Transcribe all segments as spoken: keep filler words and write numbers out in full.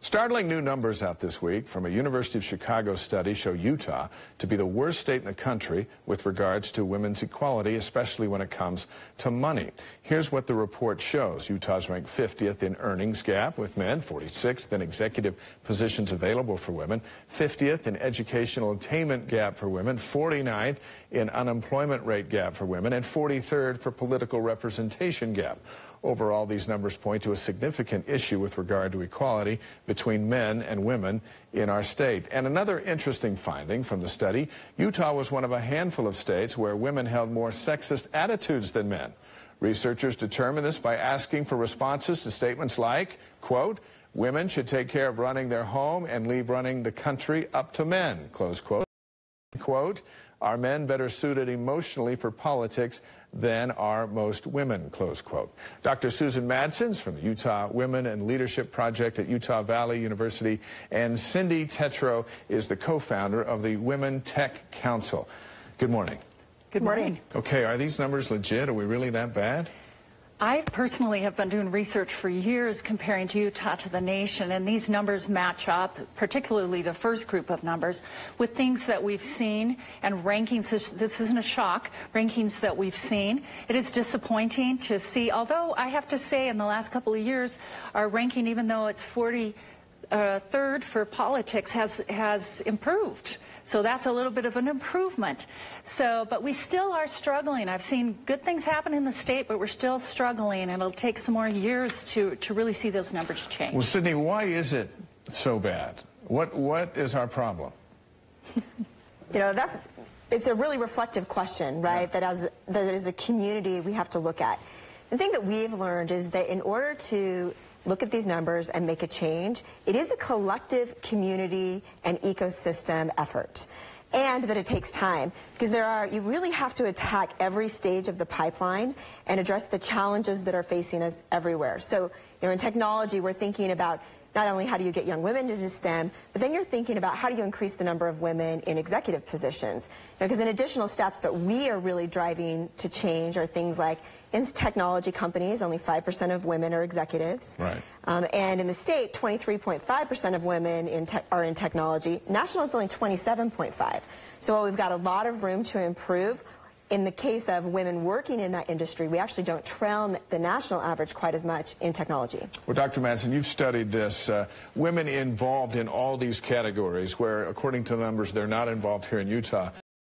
Startling new numbers out this week from a University of Chicago study show Utah to be the worst state in the country with regards to women's equality, especially when it comes to money. Here's what the report shows. Utah's ranked fiftieth in earnings gap with men, forty-sixth in executive positions available for women, fiftieth in educational attainment gap for women, forty-ninth in unemployment rate gap for women, and forty-third for political representation gap. Overall, these numbers point to a significant issue with regard to equality between men and women in our state. And another interesting finding from the study, Utah was one of a handful of states where women held more sexist attitudes than men. Researchers determined this by asking for responses to statements like, quote, women should take care of running their home and leave running the country up to men, close quote. Quote, are men better suited emotionally for politics than are most women, close quote. Doctor Susan Madsen from the Utah Women and Leadership Project at Utah Valley University, and Cindy Tetreault is the co-founder of the Women Tech Council. Good morning. Good morning. Okay, are these numbers legit? Are we really that bad? I personally have been doing research for years comparing Utah to the nation, and these numbers match up, particularly the first group of numbers, with things that we've seen and rankings. This, this isn't a shock, rankings that we've seen. It is disappointing to see, although I have to say in the last couple of years, our ranking, even though it's forty-third for politics, has, has improved. So that's a little bit of an improvement. So, but we still are struggling. I've seen good things happen in the state, but we're still struggling, and it'll take some more years to, to really see those numbers change. Well, Sydney, why is it so bad? What, what is our problem? You know, that's, it's a really reflective question, right? Yeah. That as, that as a community we have to look at. The thing that we've learned is that in order to look at these numbers and make a change, it is a collective community and ecosystem effort. And that it takes time, because there are, you really have to attack every stage of the pipeline and address the challenges that are facing us everywhere. So, you know, in technology, we're thinking about not only how do you get young women into STEM, but then you're thinking about how do you increase the number of women in executive positions. Because in additional stats that we are really driving to change are things like in technology companies, only five percent of women are executives. Right. Um, and in the state, twenty-three point five percent of women in te are in technology. National, it's only twenty-seven point five. So while we've got a lot of room to improve, in the case of women working in that industry, we actually don't trail the national average quite as much in technology. Well, Doctor Madsen, you've studied this. Uh, women involved in all these categories where, according to the numbers, they're not involved here in Utah,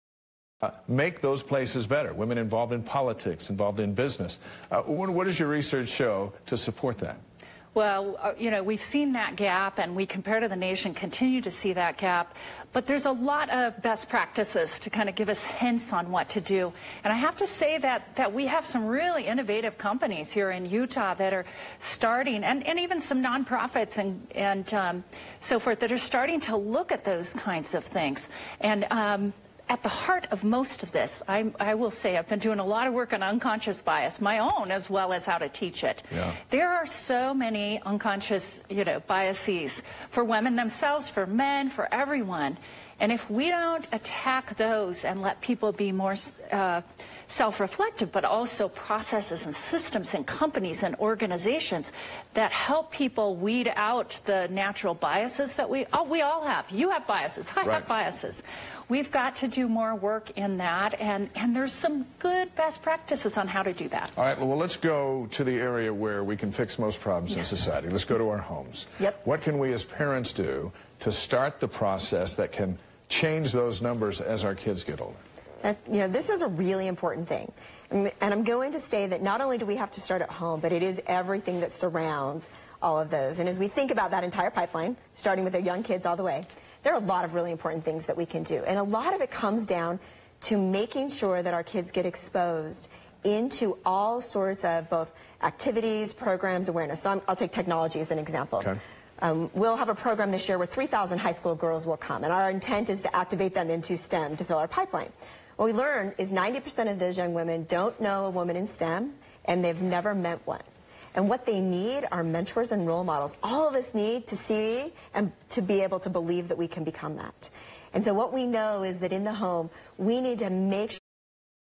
uh, make those places better. Women involved in politics, involved in business. Uh, what, what does your research show to support that? Well, uh, you know, we've seen that gap, and we, compared to the nation, continue to see that gap. But there's a lot of best practices to kind of give us hints on what to do. And I have to say that, that we have some really innovative companies here in Utah that are starting, and, and even some nonprofits and, and um, so forth, that are starting to look at those kinds of things. And um, at the heart of most of this, I, I will say I've been doing a lot of work on unconscious bias, my own, as well as how to teach it. Yeah. There are so many unconscious, you know, biases for women themselves, for men, for everyone. And if we don't attack those and let people be more uh, self-reflective, but also processes and systems and companies and organizations that help people weed out the natural biases that we, oh, we all have. You have biases. I Right. have biases. We've got to do more work in that, and, and there's some good best practices on how to do that. All right, well, let's go to the area where we can fix most problems Yeah. in society. Let's go to our homes. Yep. What can we as parents do to start the process that can change those numbers as our kids get older? That, you know, this is a really important thing. And I'm going to say that not only do we have to start at home, but it is everything that surrounds all of those. And as we think about that entire pipeline, starting with our young kids all the way, there are a lot of really important things that we can do. And a lot of it comes down to making sure that our kids get exposed into all sorts of both activities, programs, awareness. So I'm, I'll take technology as an example. Okay. Um, we'll have a program this year where three thousand high school girls will come, and our intent is to activate them into STEM to fill our pipeline. What we learned is ninety percent of those young women don't know a woman in STEM, and they've never met one. And what they need are mentors and role models. All of us need to see and to be able to believe that we can become that. And so what we know is that in the home, we need to make sure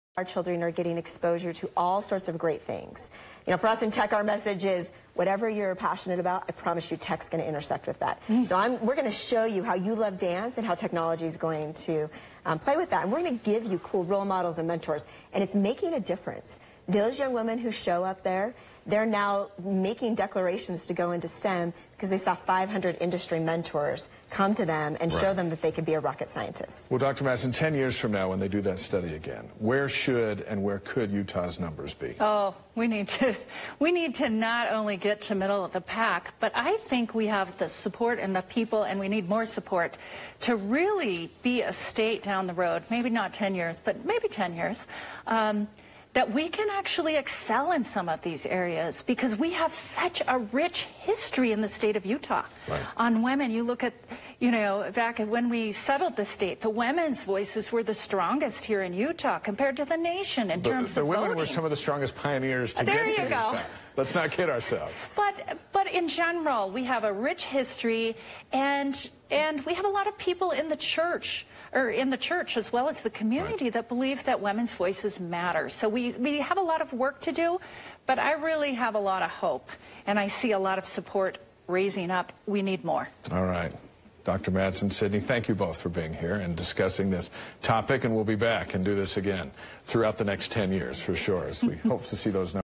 our children are getting exposure to all sorts of great things. You know, for us in tech, our message is whatever you're passionate about, I promise you tech's going to intersect with that. Mm. So I'm, we're going to show you how you love dance and how technology is going to um, play with that. And we're going to give you cool role models and mentors. And it's making a difference. Those young women who show up there, they're now making declarations to go into STEM because they saw five hundred industry mentors come to them and right. show them that they could be a rocket scientist. Well, Doctor Madsen, ten years from now when they do that study again, where should and where could Utah's numbers be? Oh, we need to, we need to not only get to middle of the pack, but I think we have the support and the people, and we need more support to really be a state down the road, maybe not ten years, but maybe ten years, um, that we can actually excel in some of these areas because we have such a rich history in the state of Utah. Right. On women, you look at, you know, back when we settled the state, the women's voices were the strongest here in Utah compared to the nation in the, terms the of women voting. were some of the strongest pioneers to there get to you go. Utah. Let's not kid ourselves. But but in general, we have a rich history, and and we have a lot of people in the church, or in the church as well as the community, right. that believe that women's voices matter. So we we have a lot of work to do, but I really have a lot of hope, and I see a lot of support raising up. We need more. All right. Doctor Madsen, Sydney, thank you both for being here and discussing this topic, and we'll be back and do this again throughout the next ten years for sure, as we hope to see those numbers.